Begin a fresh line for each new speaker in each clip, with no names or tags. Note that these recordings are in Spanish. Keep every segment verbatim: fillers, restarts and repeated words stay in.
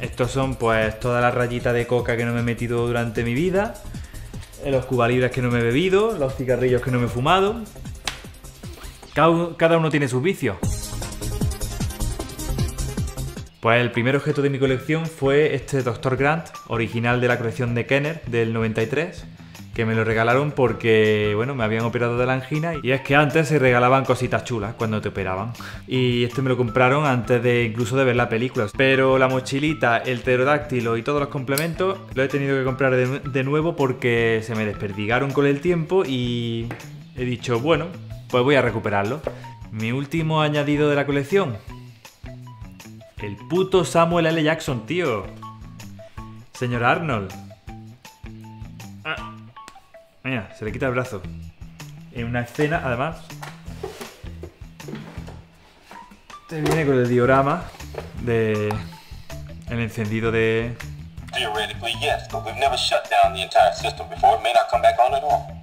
Estos son pues todas las rayitas de coca que no me he metido durante mi vida, los cubalibres que no me he bebido, los cigarrillos que no me he fumado. Cada, cada uno tiene sus vicios. Pues el primer objeto de mi colección fue este doctor Grant, original de la colección de Kenner del noventa y tres, que me lo regalaron porque, bueno, me habían operado de la angina y es que antes se regalaban cositas chulas cuando te operaban. Y este me lo compraron antes de incluso de ver la película. Pero la mochilita, el pterodáctilo y todos los complementos lo he tenido que comprar de, de nuevo porque se me desperdigaron con el tiempo y he dicho, bueno, pues voy a recuperarlo. Mi último añadido de la colección. El puto Samuel L. Jackson, tío. Señor Arnold. Ah. Mira, se le quita el brazo. En una escena, además, te viene con el diorama de el encendido de...
Theoretically, yes, but we've never shut down the entire system before. It may not come back on at all.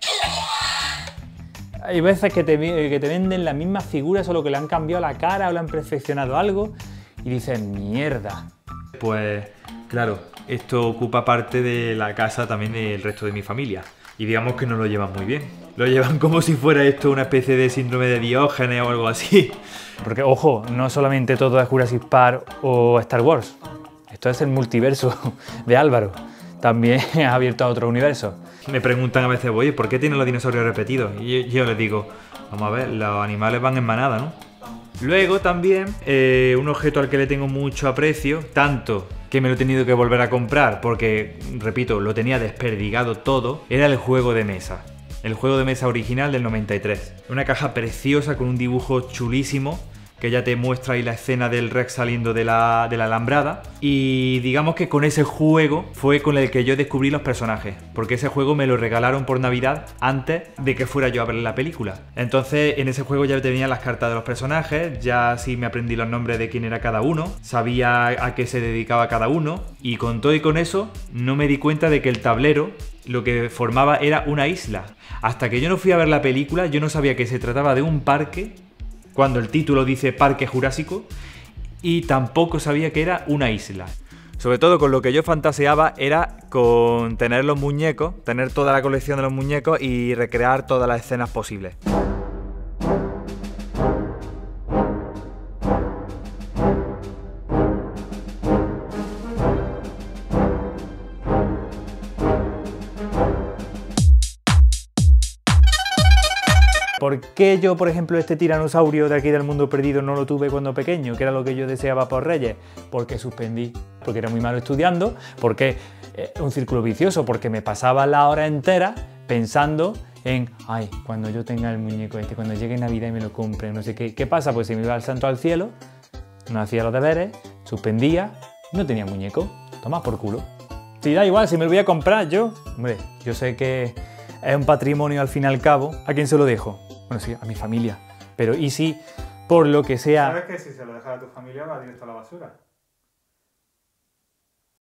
Hay veces que te, que te venden las mismas figuras, solo que le han cambiado la cara o le han perfeccionado algo y dices, mierda.
Pues, claro, esto ocupa parte de la casa también del resto de mi familia. Y digamos que no lo llevan muy bien. Lo llevan como si fuera esto una especie de síndrome de Diógenes o algo así.
Porque, ojo, no solamente todo es Jurassic Park o Star Wars. Esto es el multiverso de Álvaro. También ha abierto a otro universo.
Me preguntan a veces, oye, ¿por qué tienen los dinosaurios repetidos? Y yo, yo les digo, vamos a ver, los animales van en manada, ¿no? Luego también, eh, un objeto al que le tengo mucho aprecio, tanto que me lo he tenido que volver a comprar porque, repito, lo tenía desperdigado todo, era el juego de mesa. El juego de mesa original del noventa y tres. Una caja preciosa con un dibujo chulísimo, que ya te muestra ahí la escena del Rex saliendo de la, de la alambrada. Y digamos que con ese juego fue con el que yo descubrí los personajes, porque ese juego me lo regalaron por Navidad antes de que fuera yo a ver la película. Entonces en ese juego ya tenía las cartas de los personajes, ya sí me aprendí los nombres de quién era cada uno, sabía a qué se dedicaba cada uno, y con todo y con eso no me di cuenta de que el tablero lo que formaba era una isla. Hasta que yo no fui a ver la película, yo no sabía que se trataba de un parque, cuando el título dice Parque Jurásico, y tampoco sabía que era una isla. Sobre todo con lo que yo fantaseaba era con tener los muñecos, tener toda la colección de los muñecos y recrear todas las escenas posibles.
¿Por qué yo, por ejemplo, este tiranosaurio de aquí del mundo perdido no lo tuve cuando pequeño, que era lo que yo deseaba por Reyes? Porque suspendí, porque era muy malo estudiando, porque eh, un círculo vicioso, porque me pasaba la hora entera pensando en, ay, cuando yo tenga el muñeco este, cuando llegue Navidad y me lo compren, no sé qué. ¿Qué pasa? Pues si me iba al santo al cielo, no hacía los deberes, suspendía, no tenía muñeco, toma por culo. Si da igual, si me lo voy a comprar yo, hombre, yo sé que es un patrimonio al fin y al cabo, ¿a quién se lo dejo? Bueno, sí, a mi familia. Pero ¿y si, por lo que sea...
¿Sabes que si se lo dejas a tu familia va directo a la basura?